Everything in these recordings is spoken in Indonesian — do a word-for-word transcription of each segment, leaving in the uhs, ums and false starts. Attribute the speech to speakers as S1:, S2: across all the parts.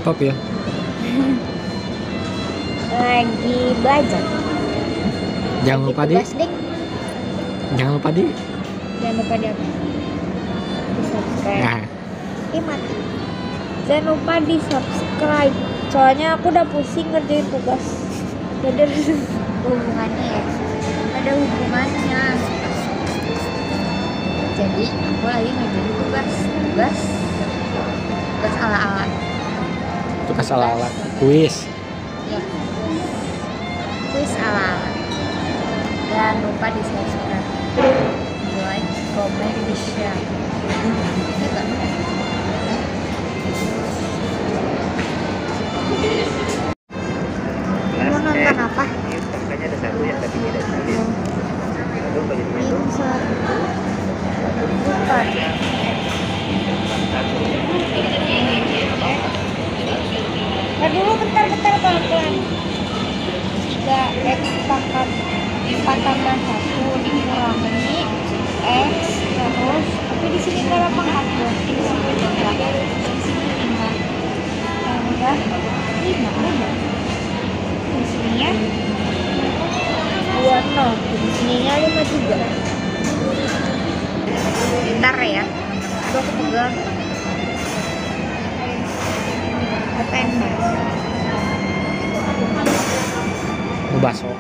S1: Kopi ya?
S2: Lagi belajar.
S1: Jangan lupa di. Jangan lupa di.
S2: Jangan lupa di apa? Di subscribe.
S1: Nah.
S2: Ih mati. Jangan lupa di subscribe. Soalnya aku udah pusing ngerjain tugas. Jadi ada hubungannya ya. Ada hubungannya. Jadi aku lagi ngerjain tugas. Tugas. Tugas ala-ala.
S1: Tugas ala-ala. Kuis.
S2: Ya. Kuis ala-ala. Jangan lupa di subscribe, di like, komen, di share. Ya kan? Mau nonton apa?
S3: Kayaknya ada satu ya, tapi tidak sekali. Aduh, baju itu.
S2: Insert. Bukan. Nah dulu bentar-bentar pelan-pelan. tiga X pangkat empat tambah satu dikurangi X terus tapi di sini nggak ada pangkat di sini berapa? Di sini lima. Yang udah lima udah. Di sininya dua nol. Di sininya lima juga. Bentar ya. Aduh aku pegang. Open
S1: Baso.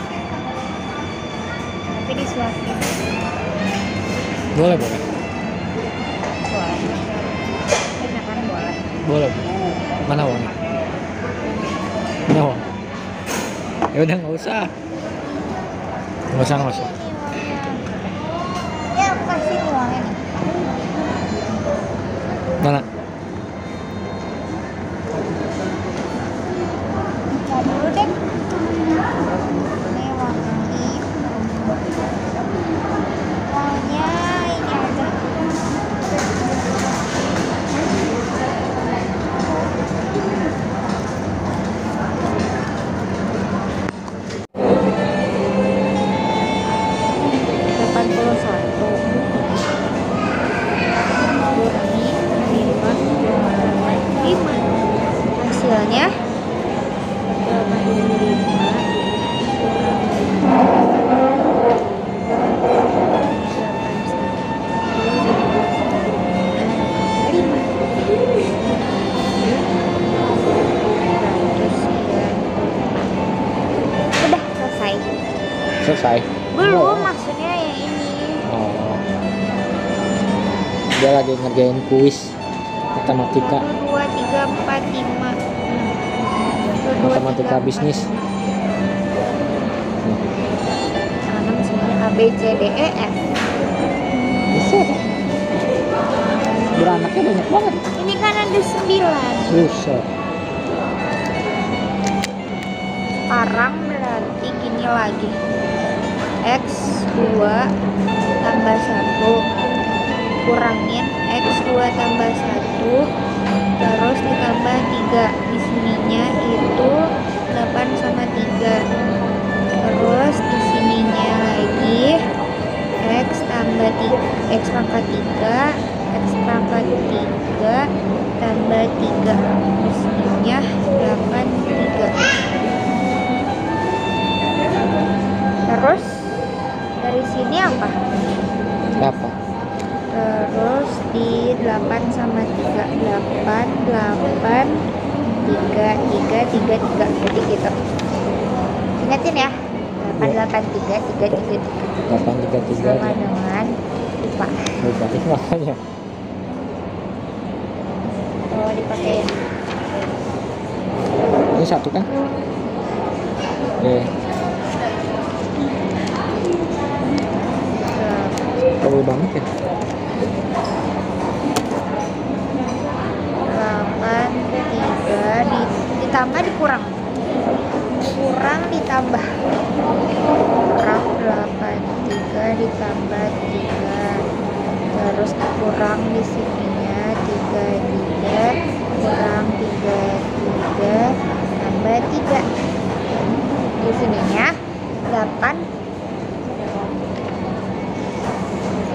S2: tapi disuapin.
S1: Boleh boleh.
S2: Boleh. Kebanyakan boleh.
S1: Boleh. Mana uangnya? Mana uang? Ya udah nggak usah. Nggak usah nggak usah.
S2: Ya aku kasih uangnya nih.
S1: Mana?
S2: Buka dulu deh. Ini uangnya ini. Uangnya ini aja. delapan puluh satu kurangi lima lima hasilnya delapan puluh lima udah selesai.
S1: Selesai.
S2: Belum, maksudnya yang ini.
S1: Oh. Dia lagi ngerjain kuis matematika.
S2: dua, tiga, empat, lima.
S1: Matematika bisnis.
S2: enam, sembilan, A, B, C, D, E, F.
S1: Buset. Beranaknya banyak banget.
S2: Ini kan ada sembilan.
S1: Buset.
S2: Sekarang berarti gini lagi. X dua tambah satu kurangin X dua tambah satu terus ditambah tiga. Di sininya itu delapan sama tiga. Terus di sininya lagi X tambah tiga, X pangkat tiga, X pangkat tiga tambah tiga. Di sininya delapan tiga. Terus dari sini apa?
S1: Apa?
S2: Terus di delapan sama tiga, delapan, delapan, tiga, tiga, tiga, tiga. Jadi gitu. Ingatin ya. delapan, delapan, tiga, tiga, tiga, tiga.
S1: delapan tiga tiga.
S2: Sama dengan lupa.
S1: Lupa itu makanya.
S2: Oh, dipakein.
S1: Ini satu kan? Oke. Terlalu banget ya.
S2: delapan, tiga, di, ditambah dikurang. Kurang ditambah. Kurang delapan, tiga ditambah tiga. Terus kurang di sininya tiga, tiga. Kurang tiga, tiga. Tambah tiga. Di sininya delapan.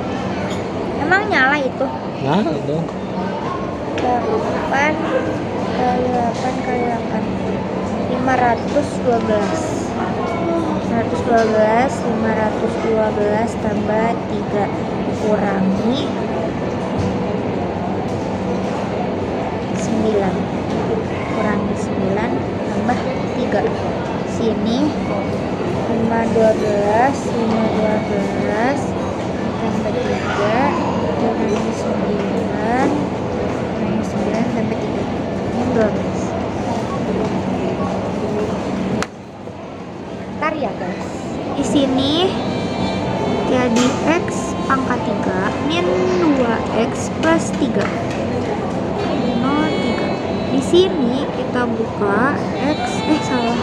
S2: Emang nyala itu?
S1: Nah, itu.
S2: delapan kali delapan kali delapan. lima ratus dua belas. lima ratus dua belas, lima ratus dua belas tambah tiga kurangi sembilan. Kurangi sembilan tambah tiga. Sini lima dua belas, lima dua belas tambah tiga kurangi sembilan. Kurangi sembilan tambah tiga. Ini dua belas. Ntar ya guys. Di sini jadi X pangkat tiga min dua X plus tiga. nol tiga. Di sini kita buka X eh salah.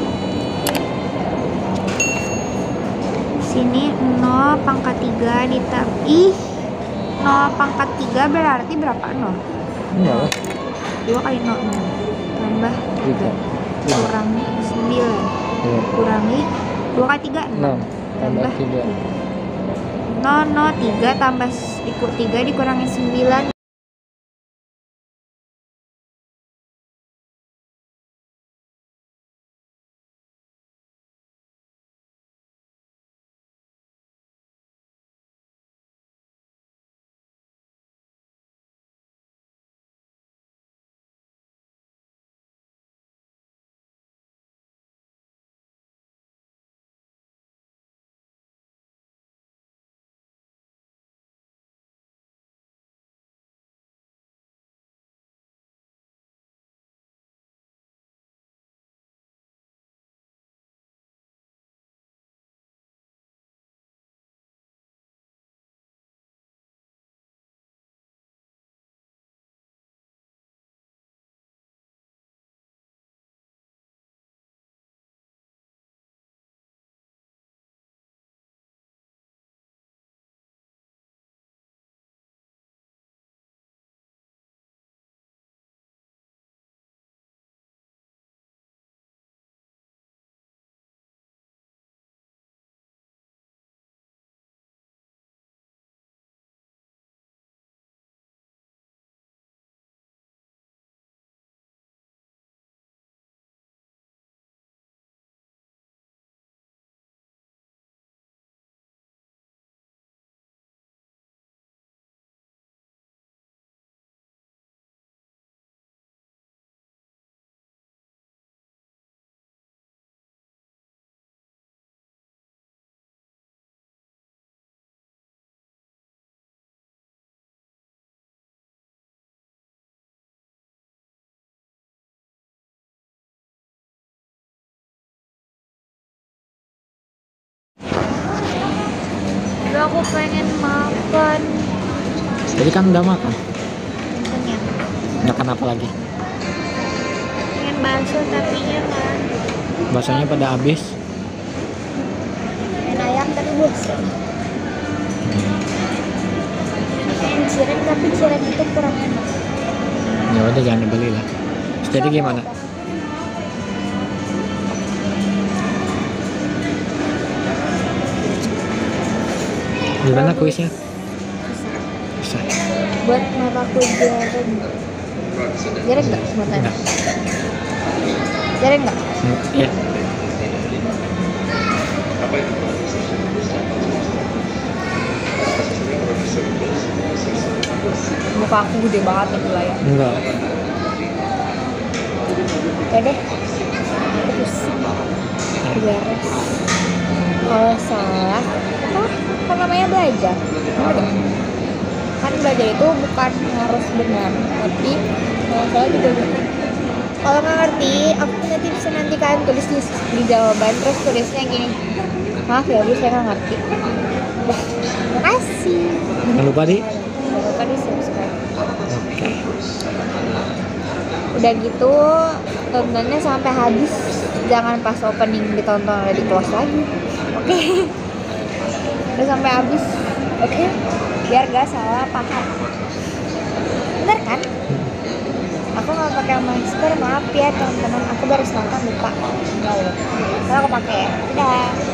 S2: Sini nol pangkat tiga ditambah ih nol pangkat tiga berarti berapa? nol.
S1: Enggak lah.
S2: dua kali nol tambah tiga kurangi sembilan.
S1: Iya.
S2: Kurangi dua kali tiga
S1: enam tambah tiga.
S2: nol nol tiga tambah ikut tiga dikurangi sembilan. Udah aku pengen makan.
S1: Tadi kan udah makan.
S2: Kenyang.
S1: Makan apa lagi?
S2: Pengen bakso tapi kan.
S1: Baksonya pada habis.
S2: Pengen ayam tapi bosan. Pengen cireng tapi cireng itu kurang enak.
S1: Ya udah jangan dibeli lah. Jadi gimana? Gimana kuisnya? Bisa.
S2: Buat mamaku jareng. Jareng nggak buat Anda?
S1: Enggak.
S2: Jareng nggak?
S1: Hmm, Iya.
S2: Muka aku gede banget nih layar.
S1: Enggak.
S2: Oke deh. Terus beres. Kalau salah, apa? Kan namanya belajar. Bener nggak? Kan belajar itu bukan harus benar, tapi kalau salah juga benar. Kalau nggak ngerti, aku punya tips nanti kalian tulis di, di jawaban, terus tulisnya gini. Maaf ya, Bu, saya nggak ngerti. Dah, terima kasih.
S1: Jangan lupa di.
S2: Jangan lupa di subscribe.
S1: Oke.
S2: Udah gitu, tontonnya sampai habis. Jangan pas opening ditonton udah di close lagi. Oke. Udah sampai habis. Oke. Biar gak salah paham. Bener kan? Aku nggak pakai masker, maaf ya teman-teman. Aku baru nonton lupa. Nggak, aku pakai. Udah.